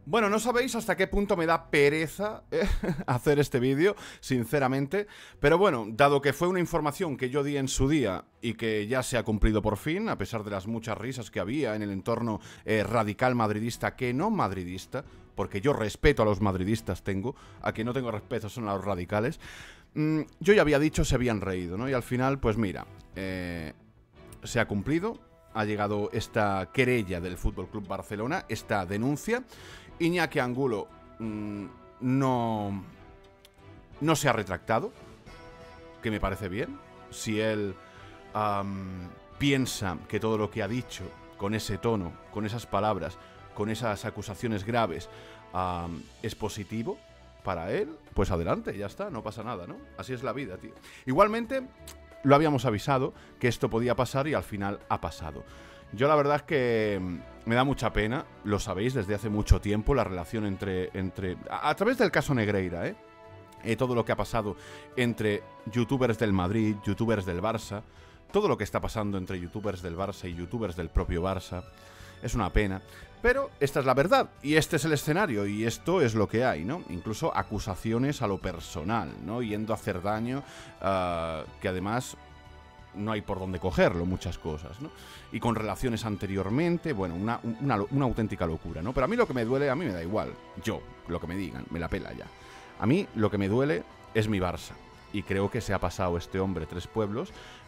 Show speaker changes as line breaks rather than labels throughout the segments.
Bueno, no sabéis hasta qué punto me da pereza hacer este vídeo, sinceramente. Pero bueno, dado que fue una información que yo di en su día y que ya se ha cumplido por fin, a pesar de las muchas risas que había en el entorno radical madridista, que no madridista, porque yo respeto a los madridistas a quien no tengo respeto son a los radicales, yo ya había dicho, se habían reído, ¿no? Y al final, pues mira, se ha cumplido. Ha llegado esta querella del Fútbol Club Barcelona, esta denuncia. Iñaki Angulo no se ha retractado, que me parece bien. Si él piensa que todo lo que ha dicho, con ese tono, con esas palabras, con esas acusaciones graves, es positivo para él, pues adelante, ya está, no pasa nada, ¿no? Así es la vida, tío. Igualmente, lo habíamos avisado que esto podía pasar y al final ha pasado. Yo la verdad es que me da mucha pena, lo sabéis desde hace mucho tiempo, la relación entre a través del caso Negreira, todo lo que ha pasado entre youtubers del Madrid, youtubers del Barça, todo lo que está pasando entre youtubers del Barça y youtubers del propio Barça, es una pena. Pero esta es la verdad, y este es el escenario, y esto es lo que hay, ¿no? Incluso acusaciones a lo personal, ¿no? Yendo a hacer daño, que además no hay por dónde cogerlo, muchas cosas, ¿no? Y con relaciones anteriormente, bueno, una auténtica locura, ¿no? Pero a mí lo que me duele, a mí me da igual. Yo, lo que me digan, me la pela ya. A mí lo que me duele es mi Barça. Y creo que se ha pasado este hombre 3 pueblos.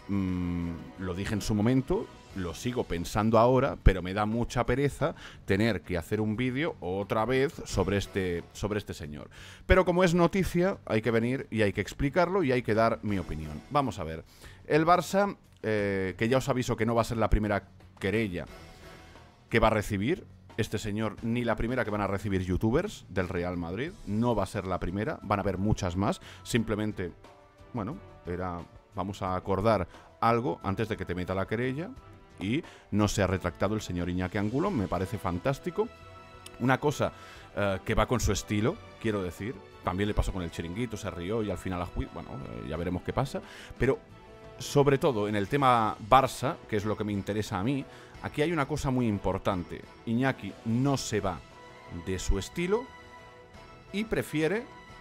Lo dije en su momento, lo sigo pensando ahora, pero me da mucha pereza tener que hacer un vídeo otra vez sobre este señor. Pero como es noticia, hay que venir y hay que explicarlo y hay que dar mi opinión. Vamos a ver. El Barça, que ya os aviso que no va a ser la primera querella que va a recibir este señor, ni la primera que van a recibir youtubers del Real Madrid, no va a ser la primera, van a haber muchas más, simplemente, bueno, vamos a acordar algo antes de que te meta la querella y no se ha retractado el señor Iñaki Angulo, me parece fantástico. Una cosa que va con su estilo, quiero decir, también le pasó con el Chiringuito, se rió y al final, bueno, ya veremos qué pasa, pero sobre todo en el tema Barça, que es lo que me interesa a mí, aquí hay una cosa muy importante. Iñaki no se va de su estilo y prefiere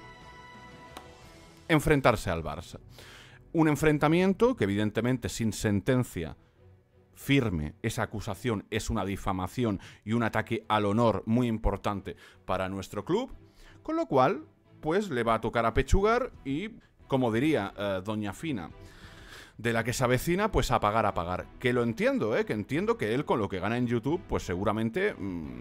enfrentarse al Barça. Un enfrentamiento que evidentemente sin sentencia firme, esa acusación es una difamación y un ataque al honor muy importante para nuestro club, con lo cual pues le va a tocar apechugar y, como diría Doña Fina, de la que se avecina, pues a pagar. Que lo entiendo, que entiendo que él con lo que gana en YouTube, pues seguramente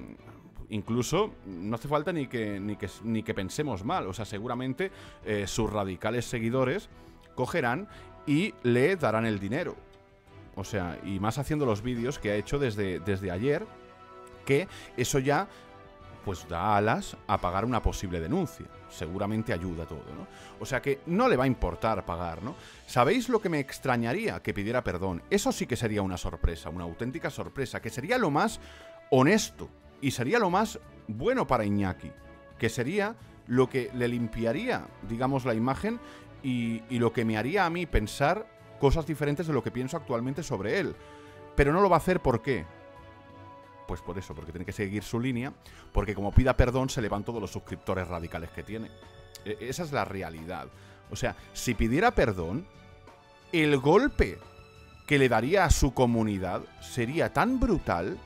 incluso no hace falta ni que pensemos mal. O sea, seguramente sus radicales seguidores cogerán y le darán el dinero. O sea, y más haciendo los vídeos que ha hecho desde ayer, que eso ya pues da alas a pagar una posible denuncia. Seguramente ayuda todo, ¿no? O sea que no le va a importar pagar, ¿no? ¿Sabéis lo que me extrañaría? Que pidiera perdón. Eso sí que sería una sorpresa, una auténtica sorpresa, que sería lo más honesto y sería lo más bueno para Iñaki, que sería lo que le limpiaría, digamos, la imagen y lo que me haría a mí pensar cosas diferentes de lo que pienso actualmente sobre él. Pero no lo va a hacer, ¿por qué? Pues por eso, porque tiene que seguir su línea, porque como pida perdón se le van todos los suscriptores radicales que tiene. Esa es la realidad. O sea, si pidiera perdón, el golpe que le daría a su comunidad sería tan brutal,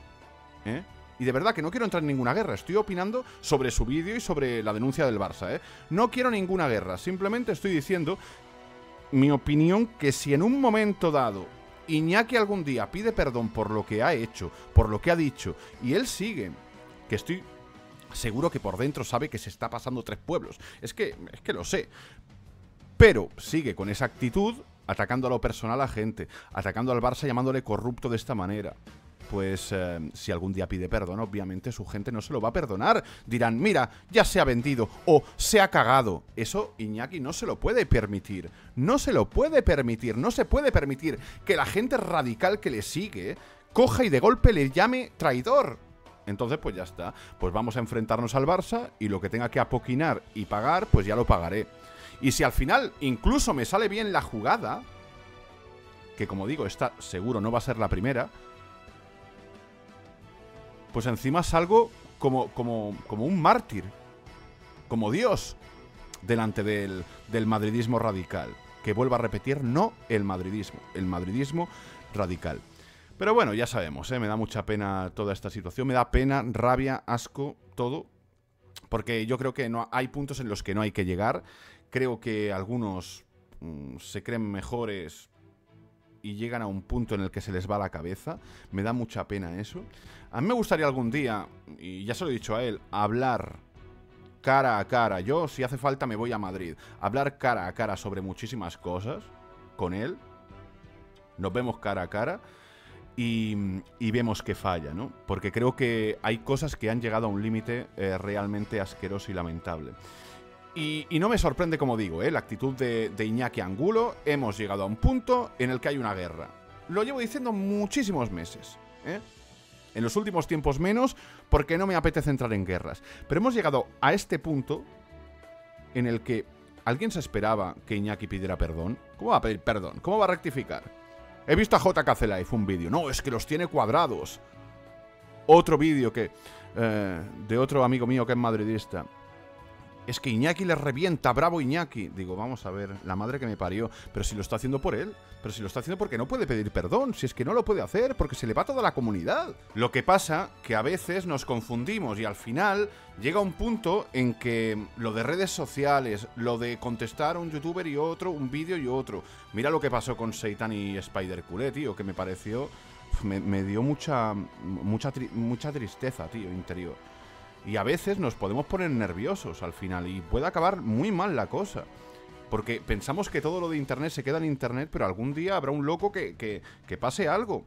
y de verdad que no quiero entrar en ninguna guerra, estoy opinando sobre su vídeo y sobre la denuncia del Barça, No quiero ninguna guerra, simplemente estoy diciendo mi opinión, que si en un momento dado Iñaki algún día pide perdón por lo que ha hecho, por lo que ha dicho, y él sigue, que estoy seguro que por dentro sabe que se está pasando 3 pueblos, es que lo sé, pero sigue con esa actitud, atacando a lo personal a gente, atacando al Barça, llamándole corrupto de esta manera. Pues si algún día pide perdón, obviamente su gente no se lo va a perdonar. Dirán, mira, ya se ha vendido o se ha cagado. Eso Iñaki no se lo puede permitir. No se lo puede permitir. No se puede permitir que la gente radical que le sigue coja y de golpe le llame traidor. Entonces, pues ya está. Pues vamos a enfrentarnos al Barça y lo que tenga que apoquinar y pagar, pues ya lo pagaré. Y si al final incluso me sale bien la jugada, que como digo, esta seguro no va a ser la primera, pues encima salgo como un mártir, como Dios, delante del madridismo radical. Que vuelva a repetir, no el madridismo radical. Pero bueno, ya sabemos, me da mucha pena toda esta situación, me da pena, rabia, asco, todo, porque yo creo que no hay puntos en los que no hay que llegar. Creo que algunos se creen mejores y llegan a un punto en el que se les va la cabeza. Me da mucha pena eso. A mí me gustaría algún día, y ya se lo he dicho a él, hablar cara a cara. Yo, si hace falta, me voy a Madrid. Hablar cara a cara sobre muchísimas cosas con él. Nos vemos cara a cara y vemos que falla, ¿no? Porque creo que hay cosas que han llegado a un límite realmente asqueroso y lamentable. Y no me sorprende, como digo, la actitud de Iñaki Angulo. Hemos llegado a un punto en el que hay una guerra. Lo llevo diciendo muchísimos meses, En los últimos tiempos menos, porque no me apetece entrar en guerras. Pero hemos llegado a este punto en el que alguien se esperaba que Iñaki pidiera perdón. ¿Cómo va a pedir perdón? ¿Cómo va a rectificar? He visto a JKC Live un vídeo. No, es que los tiene cuadrados. Otro vídeo que de otro amigo mío que es madridista. Es que Iñaki les revienta, bravo Iñaki. Digo, vamos a ver, la madre que me parió. Pero si lo está haciendo por él. Pero si lo está haciendo porque no puede pedir perdón. Si es que no lo puede hacer, porque se le va toda la comunidad. Lo que pasa que a veces nos confundimos y al final llega un punto en que lo de redes sociales, lo de contestar a un youtuber y otro, un vídeo y otro. Mira lo que pasó con Seitan y Spider-Culé, tío, que me pareció... Me dio mucha tristeza, tío, interior. Y a veces nos podemos poner nerviosos al final y puede acabar muy mal la cosa. Porque pensamos que todo lo de internet se queda en internet, pero algún día habrá un loco que pase algo.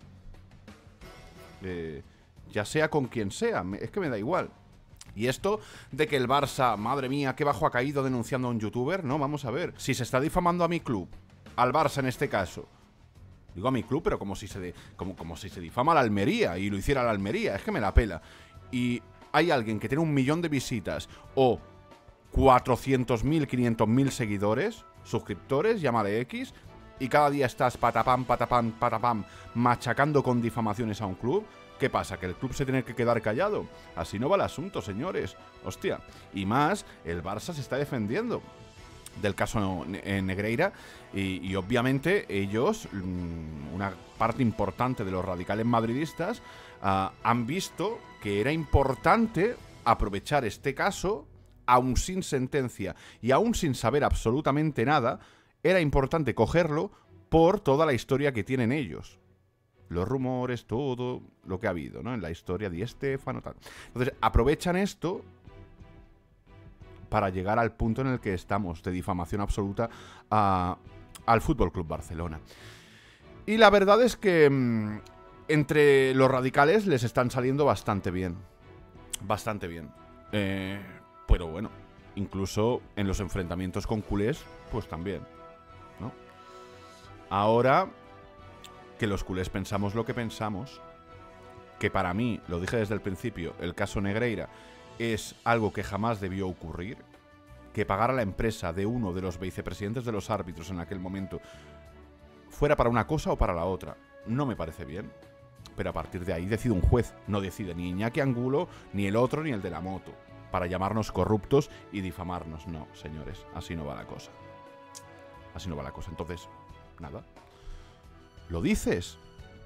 Ya sea con quien sea, es que me da igual. Y esto de que el Barça, madre mía, qué bajo ha caído denunciando a un youtuber, no, vamos a ver. Si se está difamando a mi club, al Barça en este caso... Digo a mi club, pero como si se difama a la Almería y lo hiciera la Almería. Es que me la pela. Y hay alguien que tiene 1 millón de visitas o 400.000, 500.000 seguidores, suscriptores, llámale X, y cada día estás patapam, patapam, patapam, machacando con difamaciones a un club. ¿Qué pasa? ¿Que el club se tiene que quedar callado? Así no va el asunto, señores. Hostia. Y más, el Barça se está defendiendo del caso Negreira y obviamente ellos, una parte importante de los radicales madridistas, han visto que era importante aprovechar este caso, aún sin sentencia y aún sin saber absolutamente nada, era importante cogerlo por toda la historia que tienen ellos. Los rumores, todo lo que ha habido, ¿no? En la historia de Estefano, tal. Entonces, aprovechan esto para llegar al punto en el que estamos, de difamación absoluta al Fútbol Club Barcelona. Y la verdad es que entre los radicales les están saliendo bastante bien. Bastante bien. Pero bueno, incluso en los enfrentamientos con culés, pues también, ¿no? Ahora que los culés pensamos lo que pensamos, que para mí, lo dije desde el principio, el caso Negreira es algo que jamás debió ocurrir, que pagar a la empresa de uno de los vicepresidentes de los árbitros en aquel momento fuera para una cosa o para la otra, no me parece bien. Pero a partir de ahí decide un juez, no decide ni Iñaki Angulo, ni el otro, ni el de la moto, para llamarnos corruptos y difamarnos. No, señores, así no va la cosa. Así no va la cosa. Entonces, nada. ¿Lo dices?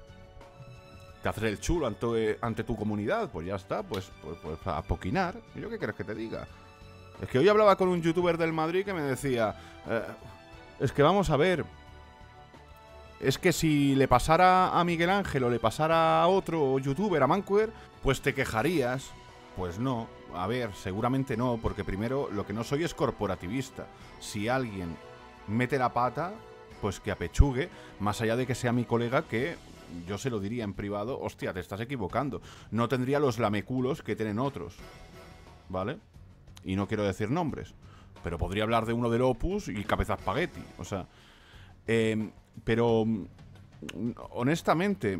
¿Te haces el chulo ante tu comunidad? Pues ya está, pues a poquinar. ¿Yo qué quieres que te diga? Es que hoy hablaba con un youtuber del Madrid que me decía, es que vamos a ver, es que si le pasara a Miguel Ángel o le pasara a otro youtuber, a Mancuer, pues te quejarías. Pues no, a ver, seguramente no, porque primero lo que no soy es corporativista. Si alguien mete la pata, pues que apechugue, más allá de que sea mi colega, que yo se lo diría en privado, hostia, te estás equivocando. No tendría los lameculos que tienen otros, ¿vale? Y no quiero decir nombres, pero podría hablar de uno del Opus y Cabeza Spaghetti, o sea... pero, honestamente,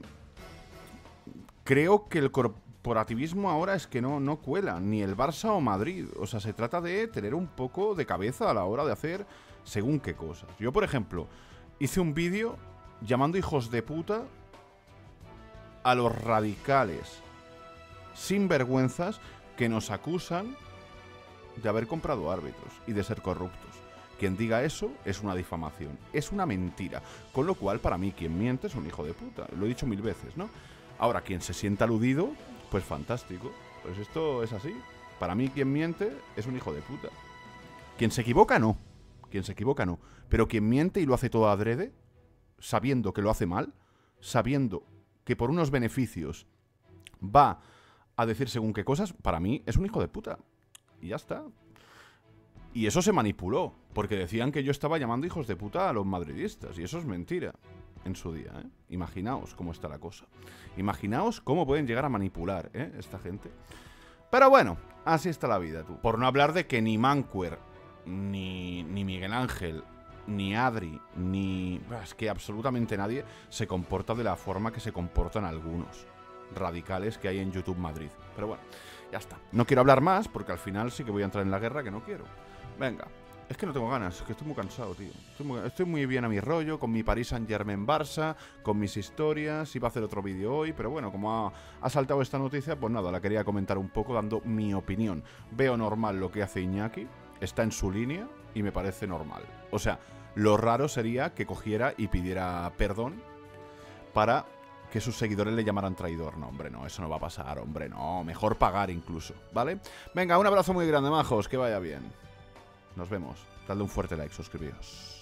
creo que el corporativismo ahora es que no cuela, ni el Barça o Madrid. O sea, se trata de tener un poco de cabeza a la hora de hacer según qué cosas. Yo, por ejemplo, hice un vídeo llamando hijos de puta a los radicales sinvergüenzas que nos acusan de haber comprado árbitros y de ser corruptos. Quien diga eso es una difamación, es una mentira. Con lo cual, para mí, quien miente es un hijo de puta. Lo he dicho 1000 veces, ¿no? Ahora, quien se sienta aludido, pues fantástico. Pues esto es así. Para mí, quien miente es un hijo de puta. Quien se equivoca, no. Quien se equivoca, no. Pero quien miente y lo hace todo adrede, sabiendo que lo hace mal, sabiendo que por unos beneficios va a decir según qué cosas, para mí es un hijo de puta. Y ya está. Y eso se manipuló, porque decían que yo estaba llamando hijos de puta a los madridistas, y eso es mentira en su día, ¿eh? Imaginaos cómo está la cosa. Imaginaos cómo pueden llegar a manipular, ¿eh? Esta gente. Pero bueno, así está la vida, tú. Por no hablar de que ni Mancuer, ni Miguel Ángel, ni Adri, ni... Es que absolutamente nadie se comporta de la forma que se comportan algunos radicales que hay en YouTube Madrid. Pero bueno, ya está. No quiero hablar más, porque al final sí que voy a entrar en la guerra que no quiero. Venga, es que no tengo ganas, es que estoy muy cansado, tío. Estoy muy bien a mi rollo, con mi Paris Saint-Germain Barça, con mis historias. Iba a hacer otro vídeo hoy, pero bueno, como ha saltado esta noticia, pues nada, la quería comentar un poco dando mi opinión. Veo normal lo que hace Iñaki, está en su línea y me parece normal. O sea, lo raro sería que cogiera y pidiera perdón para que sus seguidores le llamaran traidor. No, hombre, no, eso no va a pasar, hombre, no. Mejor pagar incluso, ¿vale? Venga, un abrazo muy grande, majos, que vaya bien. Nos vemos. Dadle un fuerte like, suscribíos.